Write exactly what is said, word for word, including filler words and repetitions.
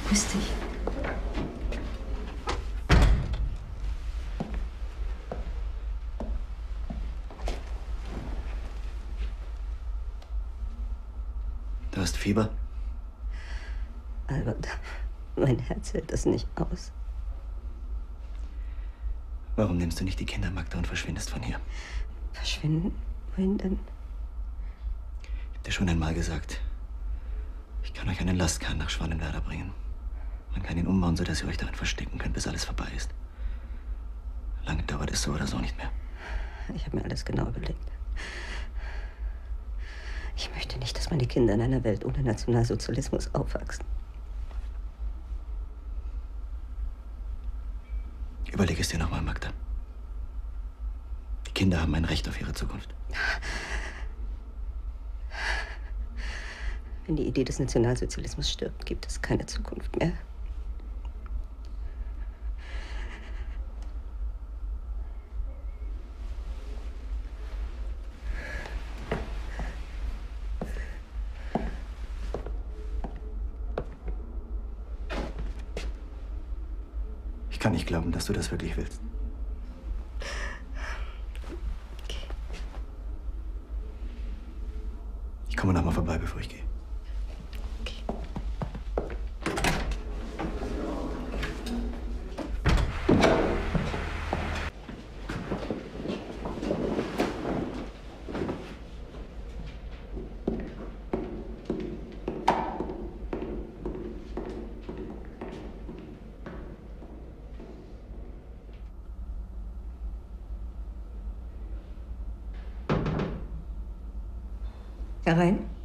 Grüß dich. Du hast Fieber? Albert, mein Herz hält das nicht aus. Warum nimmst du nicht die Kinder, Magda, und verschwindest von hier? Verschwinden? Wohin denn? Ich hab dir schon einmal gesagt, ich kann euch einen Lastkahn nach Shwanenwerder bringen. Man kann ihn umbauen, sodass ihr euch darin verstecken könnt, bis alles vorbei ist. Lange dauert es so oder so nicht mehr. Ich habe mir alles genau überlegt. Ich möchte nicht, dass meine Kinder in einer Welt ohne Nationalsozialismus aufwachsen. Überleg es dir nochmal, Magda. Die Kinder haben ein Recht auf ihre Zukunft. Wenn die Idee des Nationalsozialismus stirbt, gibt es keine Zukunft mehr. Ich kann nicht glauben, dass du das wirklich willst. Okay. Ich komme noch mal vorbei, bevor ich gehe. Okay. Herein.